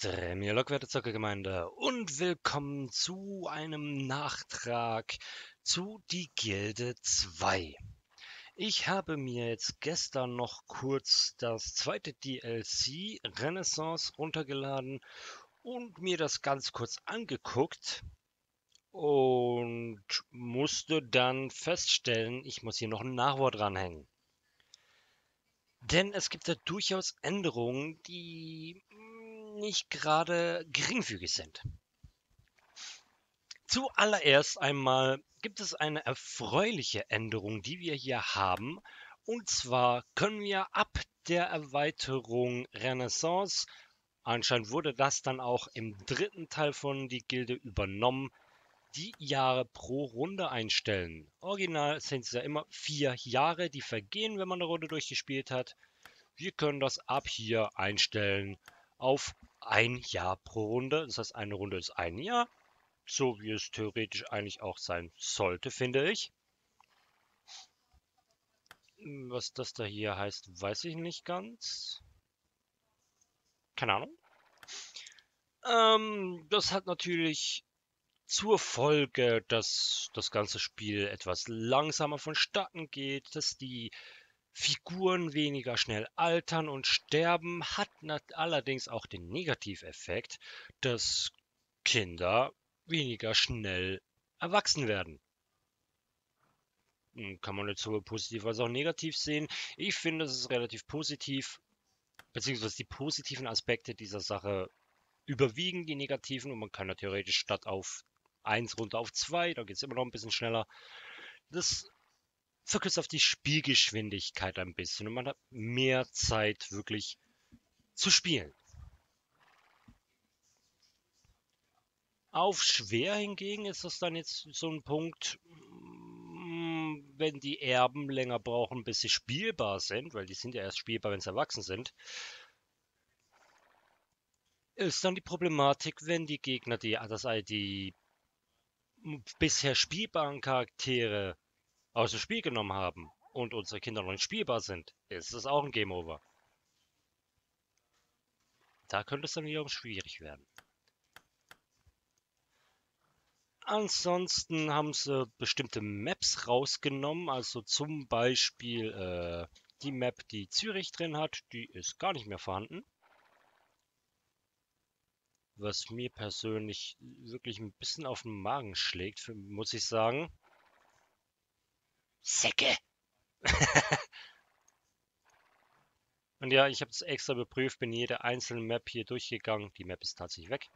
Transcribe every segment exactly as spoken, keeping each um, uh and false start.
Stremiolog, werte Zockergemeinde, und willkommen zu einem Nachtrag zu Die Gilde zwei. Ich habe mir jetzt gestern noch kurz das zweite D L C Renaissance runtergeladen und mir das ganz kurz angeguckt und musste dann feststellen, ich muss hier noch ein Nachwort dranhängen. Denn es gibt da durchaus Änderungen, die nicht gerade geringfügig sind. Zuallererst einmal gibt es eine erfreuliche Änderung, die wir hier haben. Und zwar können wir ab der Erweiterung Renaissance, anscheinend wurde das dann auch im dritten Teil von Die Gilde übernommen, die Jahre pro Runde einstellen. Original sind es ja immer vier Jahre, die vergehen, wenn man eine Runde durchgespielt hat. Wir können das ab hier einstellen auf ein Jahr pro Runde. Das heißt, eine Runde ist ein Jahr, so wie es theoretisch eigentlich auch sein sollte, finde ich. Was das da hier heißt, weiß ich nicht ganz. Keine Ahnung. Ähm, das hat natürlich zur Folge, dass das ganze Spiel etwas langsamer vonstatten geht, dass die Figuren weniger schnell altern und sterben, hat allerdings auch den Negativeffekt, dass Kinder weniger schnell erwachsen werden. Kann man jetzt sowohl positiv als auch negativ sehen. Ich finde, es ist relativ positiv, beziehungsweise die positiven Aspekte dieser Sache überwiegen die negativen und man kann ja theoretisch statt auf eins runter auf zwei, da geht es immer noch ein bisschen schneller. Das verkürzt auf die Spielgeschwindigkeit ein bisschen und man hat mehr Zeit wirklich zu spielen. Auf schwer hingegen ist das dann jetzt so ein Punkt, wenn die Erben länger brauchen, bis sie spielbar sind, weil die sind ja erst spielbar, wenn sie erwachsen sind, ist dann die Problematik, wenn die Gegner die, das, die bisher spielbaren Charaktere aus dem Spiel genommen haben und unsere Kinder noch nicht spielbar sind, ist es auch ein Game Over. Da könnte es dann wiederum schwierig werden. Ansonsten haben sie bestimmte Maps rausgenommen, also zum Beispiel äh, die Map, die Zürich drin hat, die ist gar nicht mehr vorhanden. Was mir persönlich wirklich ein bisschen auf den Magen schlägt, muss ich sagen. Säcke! Und ja, ich habe es extra überprüft, bin jede einzelne Map hier durchgegangen. Die Map ist tatsächlich weg.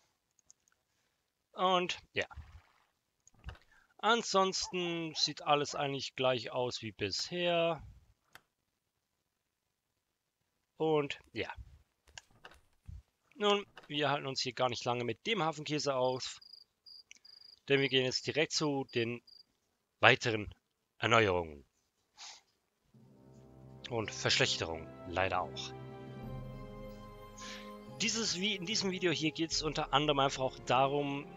Und ja. Ansonsten sieht alles eigentlich gleich aus wie bisher. Und ja. Nun, wir halten uns hier gar nicht lange mit dem Hafenkäse auf. Denn wir gehen jetzt direkt zu den weiteren Erneuerungen. Und Verschlechterungen, leider auch. Dieses, wie in diesem Video hier geht es unter anderem einfach auch darum,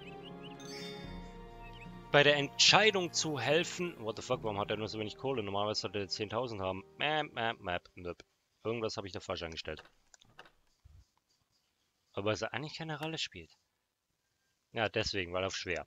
bei der Entscheidung zu helfen. What the fuck, warum hat er nur so wenig Kohle? Normalerweise sollte er zehntausend haben. Map, map, map, map. Irgendwas habe ich da falsch eingestellt. Aber es eigentlich keine Rolle spielt. Ja, deswegen, weil auf schwer.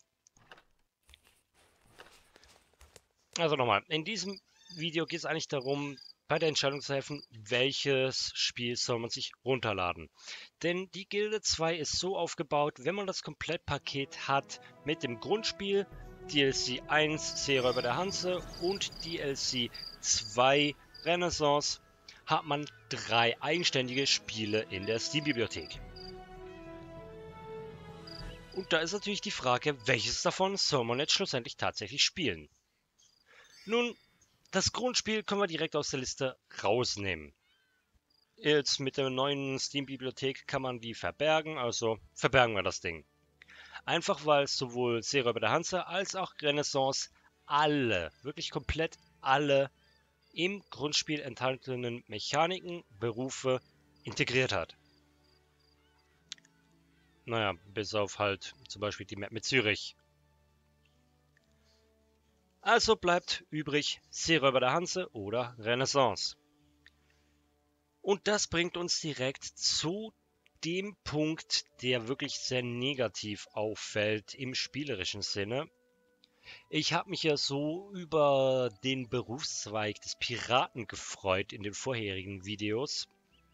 Also nochmal, in diesem Video geht es eigentlich darum, bei der Entscheidung zu helfen, welches Spiel soll man sich runterladen. Denn die Gilde zwei ist so aufgebaut, wenn man das Komplettpaket hat mit dem Grundspiel, D L C eins Seeräuber der Hanse und D L C zwei Renaissance, hat man drei eigenständige Spiele in der Steam-Bibliothek. Und da ist natürlich die Frage, welches davon soll man jetzt schlussendlich tatsächlich spielen? Nun, das Grundspiel können wir direkt aus der Liste rausnehmen. Jetzt mit der neuen Steam-Bibliothek kann man die verbergen, also verbergen wir das Ding. Einfach weil sowohl Seeräuber der Hanse als auch Renaissance alle, wirklich komplett alle im Grundspiel enthaltenen Mechaniken, Berufe integriert hat. Naja, bis auf halt zum Beispiel die Map mit Zürich. Also bleibt übrig Seeräuber der Hanse oder Renaissance. Und das bringt uns direkt zu dem Punkt, der wirklich sehr negativ auffällt im spielerischen Sinne. Ich habe mich ja so über den Berufszweig des Piraten gefreut in den vorherigen Videos,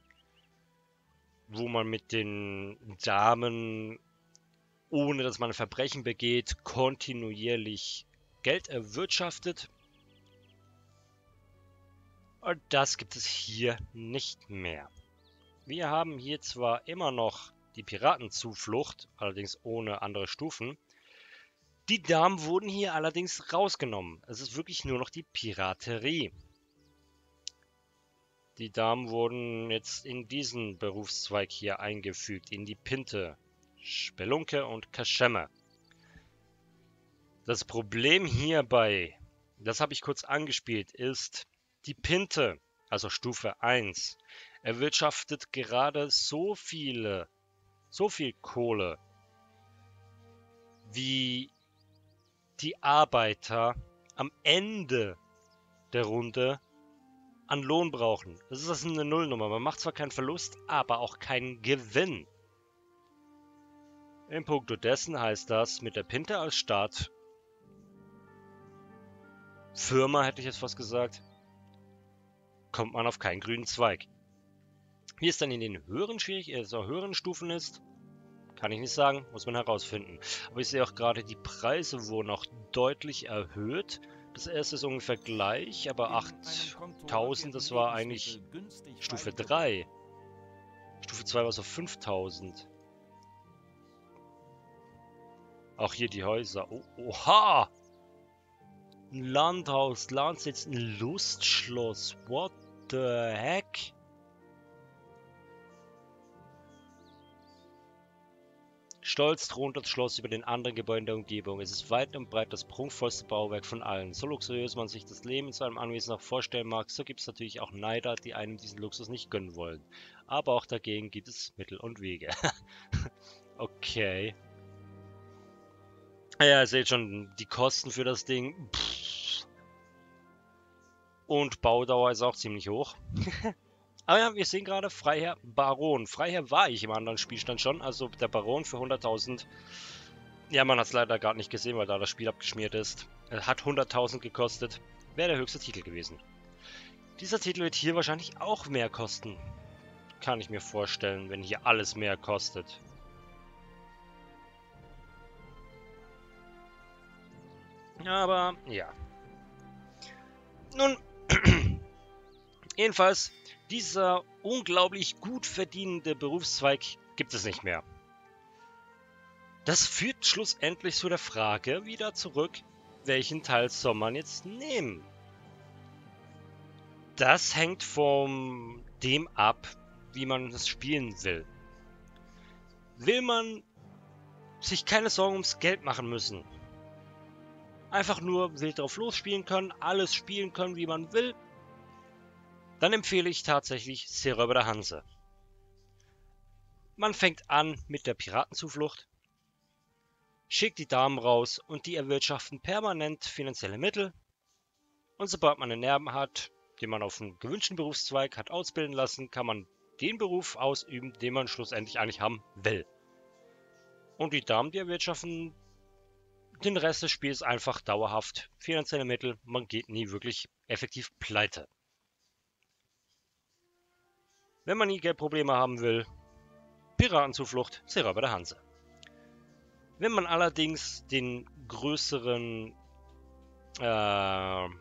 wo man mit den Damen, ohne dass man ein Verbrechen begeht, kontinuierlich Geld erwirtschaftet. Und das gibt es hier nicht mehr. Wir haben hier zwar immer noch die Piratenzuflucht, allerdings ohne andere Stufen. Die Damen wurden hier allerdings rausgenommen. Es ist wirklich nur noch die Piraterie. Die Damen wurden jetzt in diesen Berufszweig hier eingefügt, in die Pinte, Spelunke und Kaschemme. Das Problem hierbei, das habe ich kurz angespielt, ist die Pinte, also Stufe eins, erwirtschaftet gerade so viele, so viel Kohle, wie die Arbeiter am Ende der Runde an Lohn brauchen. Das ist eine Nullnummer. Man macht zwar keinen Verlust, aber auch keinen Gewinn. In puncto dessen heißt das, mit der Pinte als Start, Firma hätte ich jetzt fast gesagt, kommt man auf keinen grünen Zweig. Wie es dann in den höheren, Schwierig also höheren Stufen ist, kann ich nicht sagen, muss man herausfinden. Aber ich sehe auch gerade, die Preise wurden auch deutlich erhöht. Das erste ist ungefähr gleich, aber achttausend, das war eigentlich Stufe drei. Stufe zwei war so fünftausend. Auch hier die Häuser. Oh, oha! Ein Landhaus, Landsitz, ein Lustschloss. What the heck? Stolz thront das Schloss über den anderen Gebäuden der Umgebung. Es ist weit und breit das prunkvollste Bauwerk von allen. So luxuriös man sich das Leben in seinem Anwesen auch vorstellen mag, so gibt es natürlich auch Neider, die einem diesen Luxus nicht gönnen wollen. Aber auch dagegen gibt es Mittel und Wege. Okay. Ja, ihr seht schon, die Kosten für das Ding. Pff. Und Baudauer ist auch ziemlich hoch. Aber ja, wir sehen gerade Freiherr Baron. Freiherr war ich im anderen Spielstand schon, also der Baron für hunderttausend. Ja, man hat es leider gerade nicht gesehen, weil da das Spiel abgeschmiert ist. Er hat hunderttausend gekostet. Wäre der höchste Titel gewesen. Dieser Titel wird hier wahrscheinlich auch mehr kosten. Kann ich mir vorstellen, wenn hier alles mehr kostet. Aber, ja. Nun, jedenfalls, dieser unglaublich gut verdienende Berufszweig gibt es nicht mehr. Das führt schlussendlich zu der Frage wieder zurück, welchen Teil soll man jetzt nehmen? Das hängt von dem ab, wie man das spielen will. Will man sich keine Sorgen ums Geld machen müssen, einfach nur wild drauf losspielen können, alles spielen können, wie man will, dann empfehle ich tatsächlich Seeräuber der Hanse. Man fängt an mit der Piratenzuflucht, schickt die Damen raus und die erwirtschaften permanent finanzielle Mittel. Und sobald man einen Erben hat, den man auf einen gewünschten Berufszweig hat ausbilden lassen, kann man den Beruf ausüben, den man schlussendlich eigentlich haben will. Und die Damen, die erwirtschaften den Rest des Spiels einfach dauerhaft finanzielle Mittel. Man geht nie wirklich effektiv pleite. Wenn man nie Geldprobleme haben will, Piratenzuflucht, Seeräuber der Hanse. Wenn man allerdings den größeren, äh,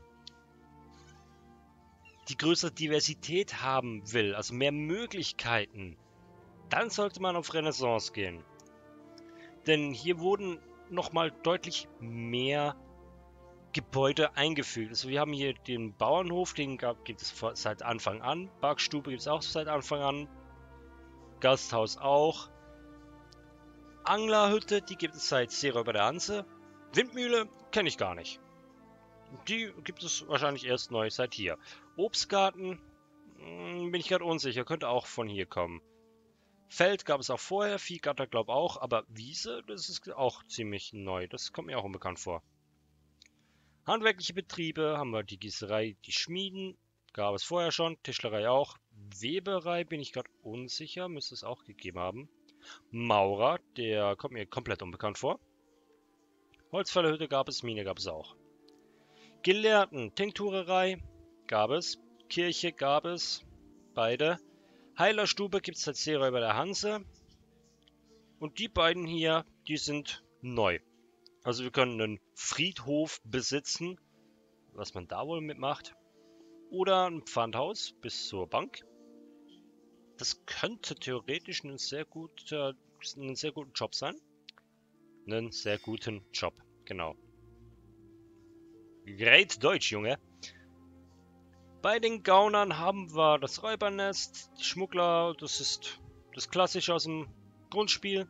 die größere Diversität haben will, also mehr Möglichkeiten, dann sollte man auf Renaissance gehen. Denn hier wurden nochmal deutlich mehr Gebäude eingefügt. Also wir haben hier den Bauernhof, den gab, gibt es seit Anfang an. Bergstube gibt es auch seit Anfang an. Gasthaus auch. Anglerhütte, die gibt es seit Seeräuber der Hanse. Windmühle kenne ich gar nicht. Die gibt es wahrscheinlich erst neu seit hier. Obstgarten, mh, bin ich gerade unsicher, könnte auch von hier kommen. Feld gab es auch vorher, Viehgatter glaube ich auch, aber Wiese, das ist auch ziemlich neu. Das kommt mir auch unbekannt vor. Handwerkliche Betriebe haben wir die Gießerei, die Schmieden, gab es vorher schon, Tischlerei auch, Weberei bin ich gerade unsicher, müsste es auch gegeben haben. Maurer, der kommt mir komplett unbekannt vor. Holzfällerhütte gab es, Mine gab es auch. Gelehrten, Tinkturerei gab es, Kirche gab es, beide. Heilerstube gibt es seit Seeräuber der Hanse. Und die beiden hier, die sind neu. Also wir können einen Friedhof besitzen, was man da wohl mitmacht. Oder ein Pfandhaus bis zur Bank. Das könnte theoretisch ein sehr guter, ein sehr guter Job sein. Einen sehr guten Job, genau. Great Deutsch, Junge. Bei den Gaunern haben wir das Räubernest, die Schmuggler, das ist das Klassische aus dem Grundspiel.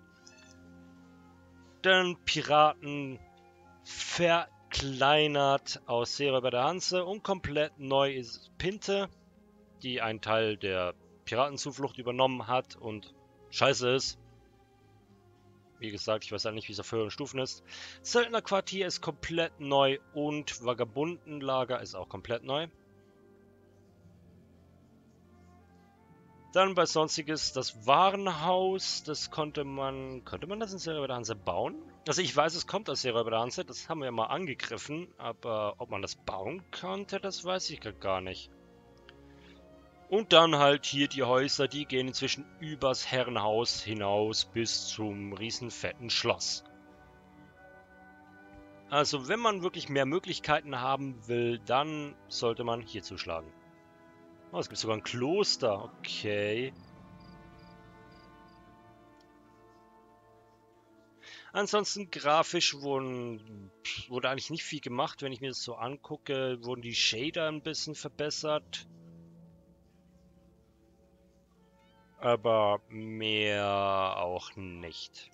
Dann Piraten verkleinert aus Seeräuber der Hanse und komplett neu ist Pinte, die einen Teil der Piratenzuflucht übernommen hat und scheiße ist. Wie gesagt, ich weiß halt nicht, wie es auf höheren Stufen ist. Söldnerquartier ist komplett neu und Vagabundenlager ist auch komplett neu. Dann bei Sonstiges das Warenhaus, das konnte man, konnte man das in Seeräuber der Hanse bauen? Also ich weiß, es kommt aus Seeräuber der Hanse, das haben wir mal angegriffen, aber ob man das bauen konnte, das weiß ich gar nicht. Und dann halt hier die Häuser, die gehen inzwischen übers Herrenhaus hinaus bis zum riesen fetten Schloss. Also wenn man wirklich mehr Möglichkeiten haben will, dann sollte man hier zuschlagen. Oh, es gibt sogar ein Kloster. Okay. Ansonsten grafisch wurden, wurde eigentlich nicht viel gemacht. Wenn ich mir das so angucke, wurden die Shader ein bisschen verbessert. Aber mehr auch nicht.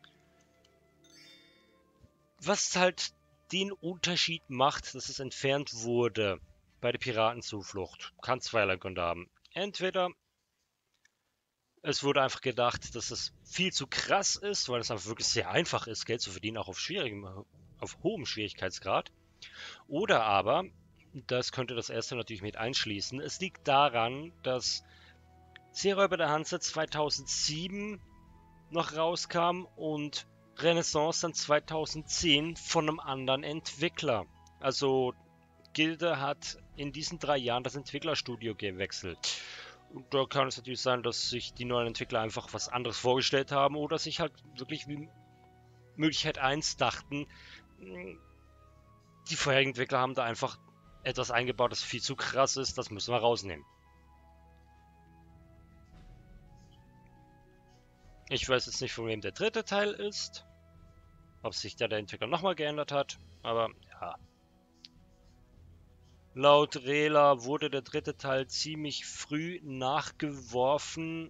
Was halt den Unterschied macht, dass es entfernt wurde bei der Piratenzuflucht, kann zweierlei Gründe haben. Entweder es wurde einfach gedacht, dass es viel zu krass ist, weil es einfach wirklich sehr einfach ist, Geld zu verdienen, auch auf schwierigem, auf hohem Schwierigkeitsgrad. Oder aber, das könnte das erste natürlich mit einschließen, es liegt daran, dass Seeräuber der Hanse zweitausendsieben noch rauskam und Renaissance dann zweitausendzehn von einem anderen Entwickler. Also Gilde hat in diesen drei Jahren das Entwicklerstudio gewechselt. Und da kann es natürlich sein, dass sich die neuen Entwickler einfach was anderes vorgestellt haben oder sich halt wirklich wie Möglichkeit eins dachten, die vorherigen Entwickler haben da einfach etwas eingebaut, das viel zu krass ist, das müssen wir rausnehmen. Ich weiß jetzt nicht, von wem der dritte Teil ist, ob sich da der Entwickler nochmal geändert hat, aber ja. Laut Rela wurde der dritte Teil ziemlich früh nachgeworfen,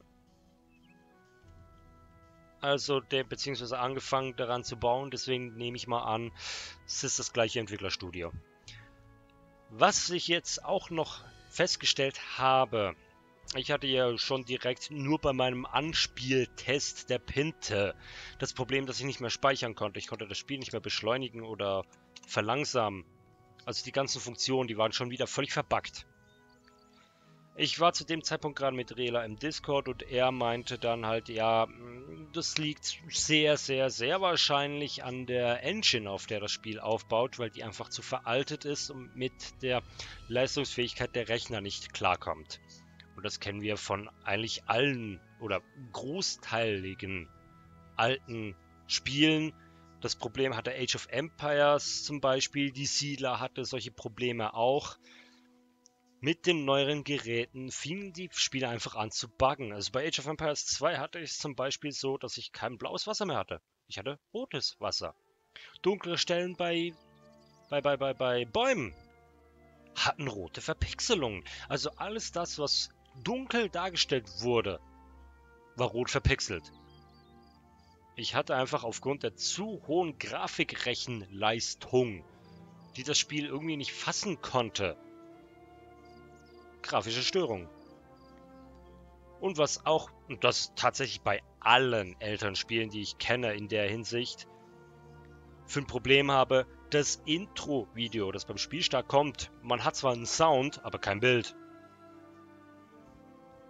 also der beziehungsweise angefangen daran zu bauen, deswegen nehme ich mal an, es ist das gleiche Entwicklerstudio. Was ich jetzt auch noch festgestellt habe, ich hatte ja schon direkt nur bei meinem Anspieltest der Pinte das Problem, dass ich nicht mehr speichern konnte. Ich konnte das Spiel nicht mehr beschleunigen oder verlangsamen. Also die ganzen Funktionen, die waren schon wieder völlig verbuggt. Ich war zu dem Zeitpunkt gerade mit Rela im Discord und er meinte dann halt, ja, das liegt sehr, sehr, sehr wahrscheinlich an der Engine, auf der das Spiel aufbaut, weil die einfach zu veraltet ist und mit der Leistungsfähigkeit der Rechner nicht klarkommt. Und das kennen wir von eigentlich allen oder großteiligen alten Spielen. Das Problem hatte Age of Empires zum Beispiel, die Siedler hatte solche Probleme auch. Mit den neueren Geräten fingen die Spiele einfach an zu buggen. Also bei Age of Empires zwei hatte ich es zum Beispiel so, dass ich kein blaues Wasser mehr hatte. Ich hatte rotes Wasser. Dunkle Stellen bei, bei, bei, bei, bei Bäumen hatten rote Verpixelungen. Also alles das, was dunkel dargestellt wurde, war rot verpixelt. Ich hatte einfach aufgrund der zu hohen Grafikrechenleistung, die das Spiel irgendwie nicht fassen konnte, grafische Störungen. Und was auch, und das tatsächlich bei allen älteren Spielen, die ich kenne in der Hinsicht, für ein Problem habe, das Intro-Video, das beim Spielstart kommt. Man hat zwar einen Sound, aber kein Bild.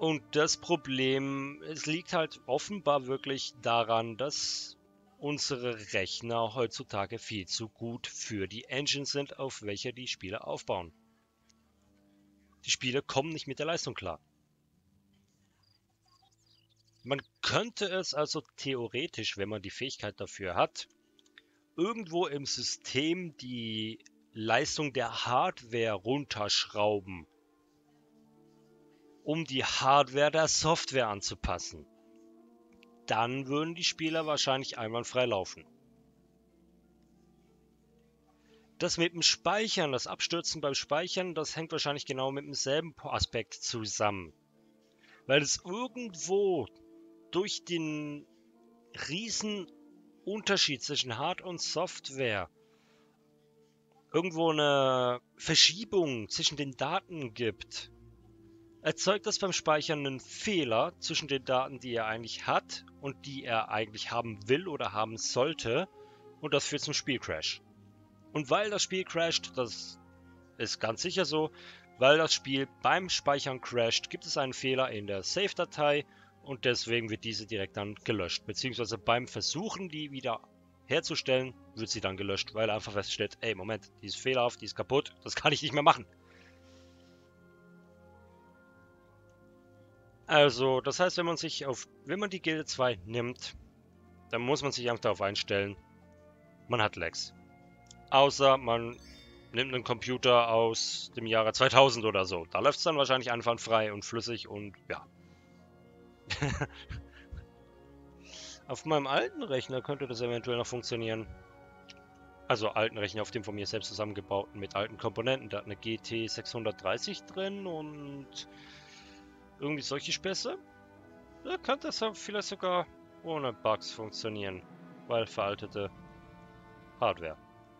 Und das Problem, es liegt halt offenbar wirklich daran, dass unsere Rechner heutzutage viel zu gut für die Engine sind, auf welcher die Spiele aufbauen. Die Spiele kommen nicht mit der Leistung klar. Man könnte es also theoretisch, wenn man die Fähigkeit dafür hat, irgendwo im System die Leistung der Hardware runterschrauben, um die Hardware der Software anzupassen. Dann würden die Spieler wahrscheinlich einwandfrei laufen. Das mit dem Speichern, das Abstürzen beim Speichern, das hängt wahrscheinlich genau mit demselben Aspekt zusammen. Weil es irgendwo durch den riesen Unterschied zwischen Hard- und Software irgendwo eine Verschiebung zwischen den Daten gibt, erzeugt das beim Speichern einen Fehler zwischen den Daten, die er eigentlich hat und die er eigentlich haben will oder haben sollte, und das führt zum Spielcrash. Und weil das Spiel crasht, das ist ganz sicher so, weil das Spiel beim Speichern crasht, gibt es einen Fehler in der Save-Datei und deswegen wird diese direkt dann gelöscht. Beziehungsweise beim Versuchen, die wieder herzustellen, wird sie dann gelöscht, weil er einfach feststellt, ey, Moment, die ist fehlerhaft, die ist kaputt, das kann ich nicht mehr machen. Also, das heißt, wenn man sich auf, wenn man die G L zwei nimmt, dann muss man sich einfach darauf einstellen, man hat Lags. Außer man nimmt einen Computer aus dem Jahre zweitausend oder so. Da läuft es dann wahrscheinlich einwandfrei und flüssig und ja. Auf meinem alten Rechner könnte das eventuell noch funktionieren. Also alten Rechner, auf dem von mir selbst zusammengebauten mit alten Komponenten. Da hat eine G T sechshundertdreißig drin und irgendwie solche Späße. Da könnte es vielleicht sogar ohne Bugs funktionieren, weil veraltete Hardware.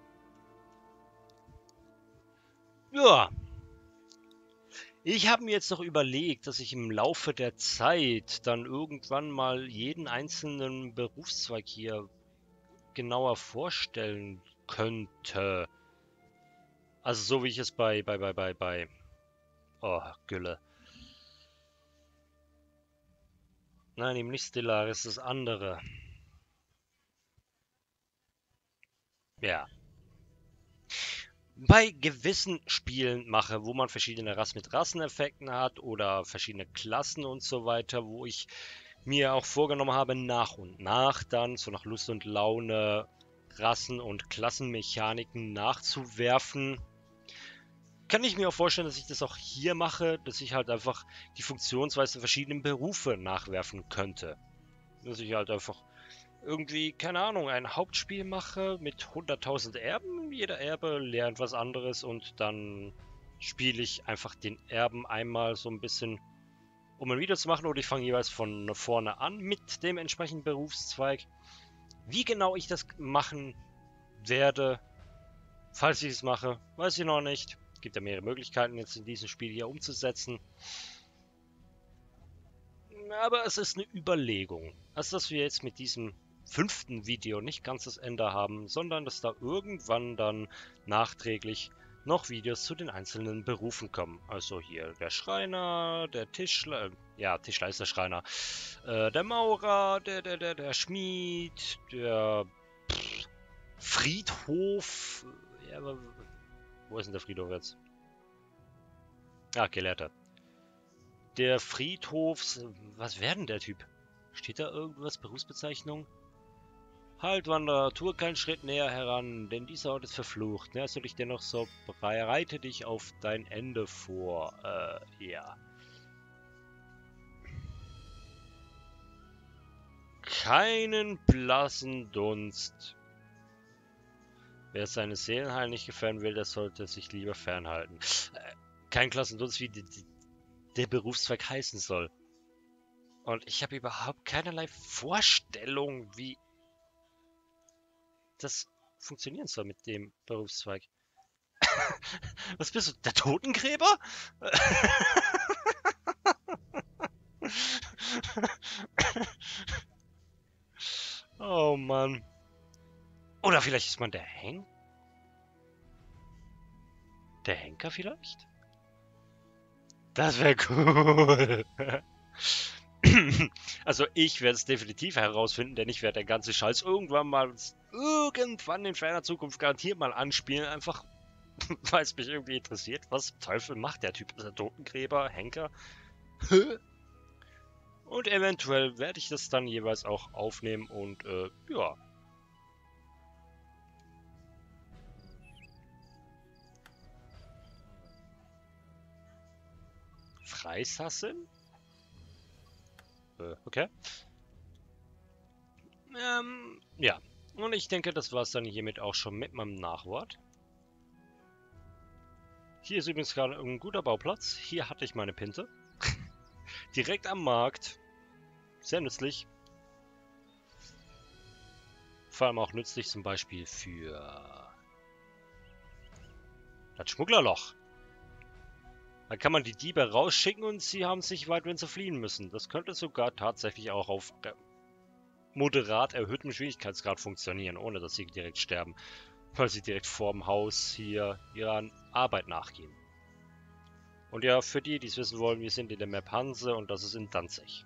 Ja, ich habe mir jetzt noch überlegt, dass ich im Laufe der Zeit dann irgendwann mal jeden einzelnen Berufszweig hier genauer vorstellen könnte. Also so wie ich es bei, bei, bei, bei, bei, oh, Gülle. Nein, eben nicht Stellaris, das andere. Ja. Bei gewissen Spielen mache, wo man verschiedene Rassen mit Rasseneffekten hat oder verschiedene Klassen und so weiter, wo ich mir auch vorgenommen habe, nach und nach dann, so nach Lust und Laune, Rassen- und Klassenmechaniken nachzuwerfen. Kann ich mir auch vorstellen, dass ich das auch hier mache, dass ich halt einfach die Funktionsweise der verschiedenen Berufe nachwerfen könnte. Dass ich halt einfach irgendwie, keine Ahnung, ein Hauptspiel mache mit hunderttausend Erben. Jeder Erbe lernt was anderes und dann spiele ich einfach den Erben einmal so ein bisschen, um ein Video zu machen, oder ich fange jeweils von vorne an mit dem entsprechenden Berufszweig. Wie genau ich das machen werde, falls ich es mache, weiß ich noch nicht. Es gibt ja mehrere Möglichkeiten, jetzt in diesem Spiel hier umzusetzen. Aber es ist eine Überlegung. Also, dass wir jetzt mit diesem fünften Video nicht ganz das Ende haben, sondern dass da irgendwann dann nachträglich noch Videos zu den einzelnen Berufen kommen. Also hier der Schreiner, der Tischler, ja, Tischler ist der Schreiner, äh, der Maurer, der, der, der, der Schmied, der pff, Friedhof, ja, aber wo ist denn der Friedhof jetzt? Ah, Gelehrter. Der Friedhofs... Was wäre denn der Typ? Steht da irgendwas? Berufsbezeichnung? Halt, Wanderer, tue keinen Schritt näher heran, denn dieser Ort ist verflucht. Näherst du dich dennoch so, bereite dich auf dein Ende vor. Äh, ja. Keinen blassen Dunst. Wer seine Seelenheil nicht gefährden will, der sollte sich lieber fernhalten. Äh, kein blassen Dunst, wie die, die, der Berufszweig heißen soll. Und ich habe überhaupt keinerlei Vorstellung, wie das funktionieren soll mit dem Berufszweig. Was bist du, der Totengräber? Oh Mann. Oder vielleicht ist man der Henk? Der Henker vielleicht? Das wäre cool. Also ich werde es definitiv herausfinden, denn ich werde den ganzen Scheiß irgendwann mal, irgendwann in ferner Zukunft garantiert mal anspielen, einfach weil es mich irgendwie interessiert. Was zum Teufel macht der Typ? Ist er Totengräber, Henker? Und eventuell werde ich das dann jeweils auch aufnehmen und äh, ja. Freisasseln? Äh, okay. Ähm, ja. Und ich denke, das war es dann hiermit auch schon mit meinem Nachwort. Hier ist übrigens gerade ein guter Bauplatz. Hier hatte ich meine Pinte. Direkt am Markt. Sehr nützlich. Vor allem auch nützlich zum Beispiel für das Schmugglerloch. Da kann man die Diebe rausschicken und sie haben sich weit, wenn sie fliehen müssen. Das könnte sogar tatsächlich auch auf moderat erhöhtem Schwierigkeitsgrad funktionieren, ohne dass sie direkt sterben. Weil sie direkt vorm Haus hier ihrer Arbeit nachgehen. Und ja, für die, die es wissen wollen, wir sind in der Map Hanse und das ist in Danzig.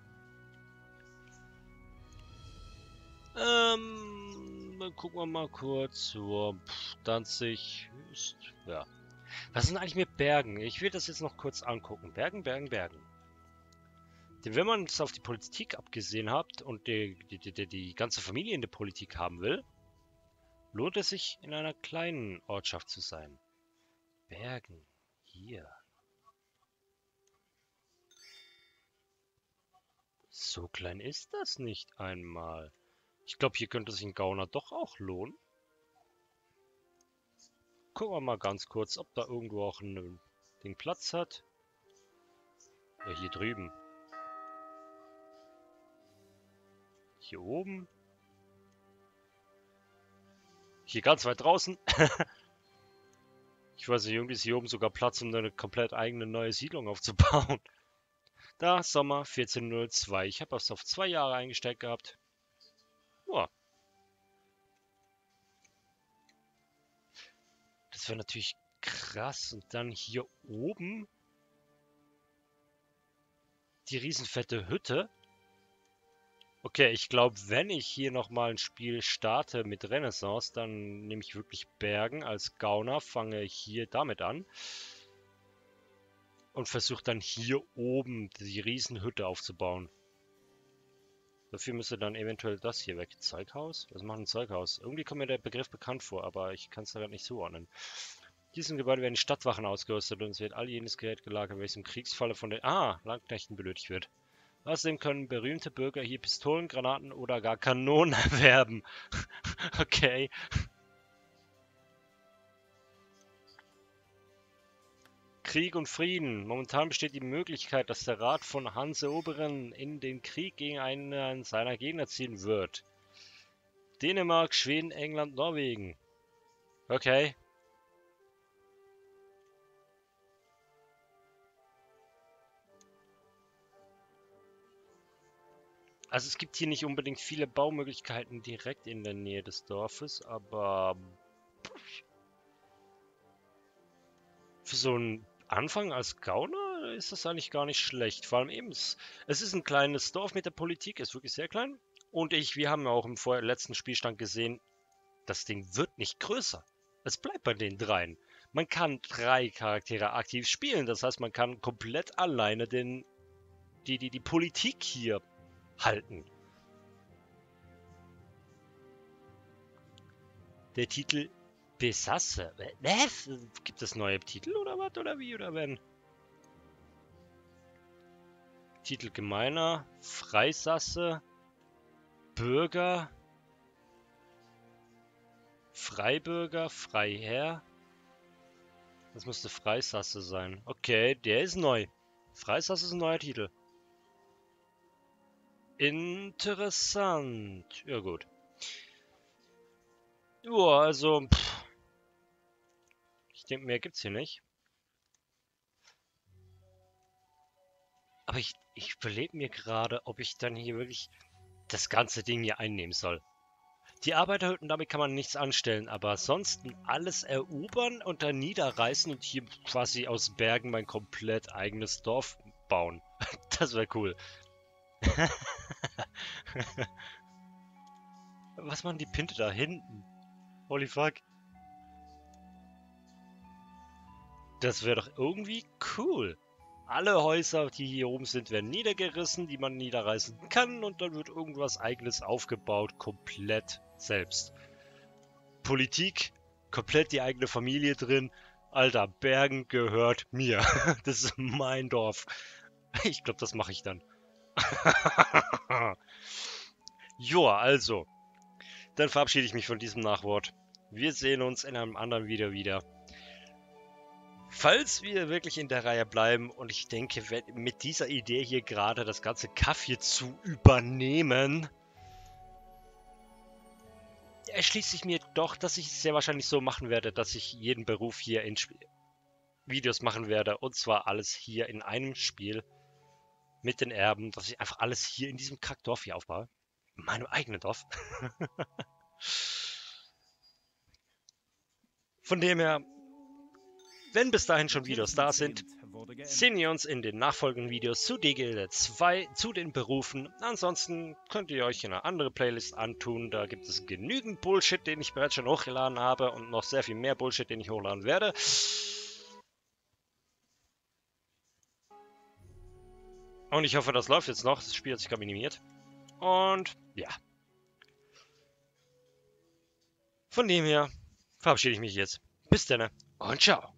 Ähm, dann gucken wir mal kurz. So, pff, Danzig ist, ja. Was ist denn eigentlich mit Bergen? Ich will das jetzt noch kurz angucken. Bergen, Bergen, Bergen. Denn wenn man es auf die Politik abgesehen hat und die, die, die, die ganze Familie in der Politik haben will, lohnt es sich, in einer kleinen Ortschaft zu sein. Bergen. Hier. So klein ist das nicht einmal. Ich glaube, hier könnte sich ein Gauner doch auch lohnen. Gucken wir mal ganz kurz, ob da irgendwo auch ein Ding Platz hat. Ja, hier drüben. Hier oben. Hier ganz weit draußen. Ich weiß nicht, irgendwie ist hier oben sogar Platz, um eine komplett eigene neue Siedlung aufzubauen. Da, Sommer vierzehn null zwei. Ich habe das auf zwei Jahre eingestellt gehabt. Ja. Das wäre natürlich krass. Und dann hier oben die riesenfette Hütte. Okay, ich glaube, wenn ich hier nochmal ein Spiel starte mit Renaissance, dann nehme ich wirklich Bergen als Gauner, fange hier damit an und versuche dann hier oben die Riesenhütte aufzubauen. Dafür müsste dann eventuell das hier weg. Zeughaus? Was macht ein Zeughaus? Irgendwie kommt mir der Begriff bekannt vor, aber ich kann es da nicht zuordnen. In diesem Gebäude werden Stadtwachen ausgerüstet und es wird all jenes Gerät gelagert, welches im Kriegsfalle von den ah, Landknechten benötigt wird. Außerdem können berühmte Bürger hier Pistolen, Granaten oder gar Kanonen erwerben. Okay. Krieg und Frieden. Momentan besteht die Möglichkeit, dass der Rat von Hanse Oberen in den Krieg gegen einen seiner Gegner ziehen wird. Dänemark, Schweden, England, Norwegen. Okay. Also es gibt hier nicht unbedingt viele Baumöglichkeiten direkt in der Nähe des Dorfes, aber für so einen Anfang als Gauner ist das eigentlich gar nicht schlecht. Vor allem eben, es, es ist ein kleines Dorf mit der Politik, ist wirklich sehr klein. Und ich, wir haben ja auch im vorher, letzten Spielstand gesehen, das Ding wird nicht größer. Es bleibt bei den dreien. Man kann drei Charaktere aktiv spielen, das heißt, man kann komplett alleine den, die, die, die Politik hier halten. Der Titel Besasse. Was? Gibt es neue Titel oder was? Oder wie? Oder wenn? Titel Gemeiner, Freisasse, Bürger, Freibürger, Freiherr. Das müsste Freisasse sein. Okay, der ist neu. Freisasse ist ein neuer Titel. Interessant. Ja gut. Ja, also... Pff. Ich denke, mehr gibt's hier nicht. Aber ich, ich überlege mir gerade, ob ich dann hier wirklich das ganze Ding hier einnehmen soll. Die Arbeiterhütten, damit kann man nichts anstellen, aber ansonsten alles erobern und dann niederreißen und hier quasi aus Bergen mein komplett eigenes Dorf bauen. Das wäre cool. Was machen die Pinte da hinten? Holy fuck. Das wäre doch irgendwie cool. Alle Häuser, die hier oben sind, werden niedergerissen, die man niederreißen kann. Und dann wird irgendwas Eigenes aufgebaut, komplett selbst. Politik, komplett die eigene Familie drin. Alter, Bergen gehört mir. Das ist mein Dorf. Ich glaube, das mache ich dann. Joa, also. Dann verabschiede ich mich von diesem Nachwort. Wir sehen uns in einem anderen Video wieder. Falls wir wirklich in der Reihe bleiben und ich denke, mit dieser Idee hier gerade das ganze Kaffee zu übernehmen, erschließt sich mir doch, dass ich es sehr wahrscheinlich so machen werde, dass ich jeden Beruf hier in Sp Videos machen werde. Und zwar alles hier in einem Spiel mit den Erben, dass ich einfach alles hier in diesem Kackdorf hier aufbaue. In meinem eigenen Dorf. Von dem her, wenn bis dahin schon Videos da sind, sehen wir uns in den nachfolgenden Videos zu D G L zwei, zu den Berufen. Ansonsten könnt ihr euch eine andere Playlist antun. Da gibt es genügend Bullshit, den ich bereits schon hochgeladen habe und noch sehr viel mehr Bullshit, den ich hochladen werde. Und ich hoffe, das läuft jetzt noch. Das Spiel hat sich gerade minimiert. Und ja. Von dem her verabschiede ich mich jetzt. Bis dann und ciao.